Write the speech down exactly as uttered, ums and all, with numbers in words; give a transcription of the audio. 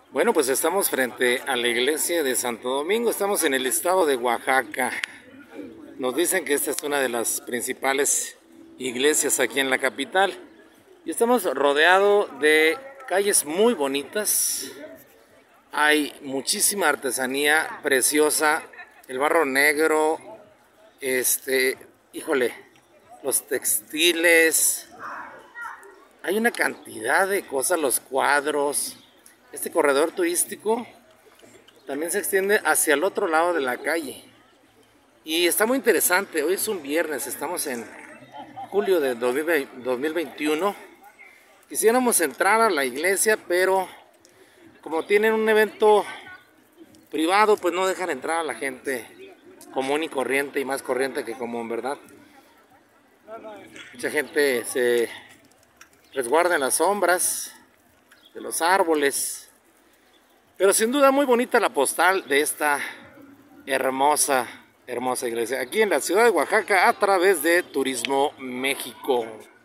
Bueno, pues estamos frente a la iglesia de Santo Domingo, estamos en el estado de Oaxaca. Nos dicen que esta es una de las principales iglesias aquí en la capital. Y estamos rodeados de calles muy bonitas. Hay muchísima artesanía preciosa, el barro negro, este, híjole, los textiles. Hay una cantidad de cosas, los cuadros. Este corredor turístico también se extiende hacia el otro lado de la calle. Y está muy interesante. Hoy es un viernes, estamos en julio de dos mil veintiuno. Quisiéramos entrar a la iglesia, pero como tienen un evento privado, pues no dejan entrar a la gente común y corriente, y más corriente que común, ¿verdad? Mucha gente se resguarda en las sombras de los árboles. Pero sin duda muy bonita la postal de esta hermosa, hermosa iglesia. Aquí en la ciudad de Oaxaca a través de Turismo México.